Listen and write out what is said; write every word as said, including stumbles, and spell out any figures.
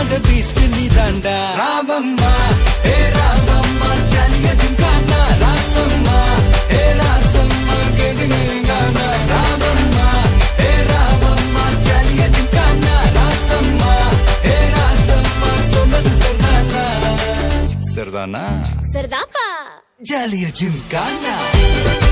the beast நீ தாண்டா ராவம்மா ஏ ராவம்மா ஜாலியா ஜிம்கானா ராசம்மா ஏ ராசம்மா கேடுனேங்கானா ராவம்மா ஏ ராவம்மா ஜாலியா ஜிம்கானா ராசம்மா ஏ ராசம்மா சொன்னது சரிதானா சரிதானா சரிதாப்பா ஜாலியா ஜிம்கானா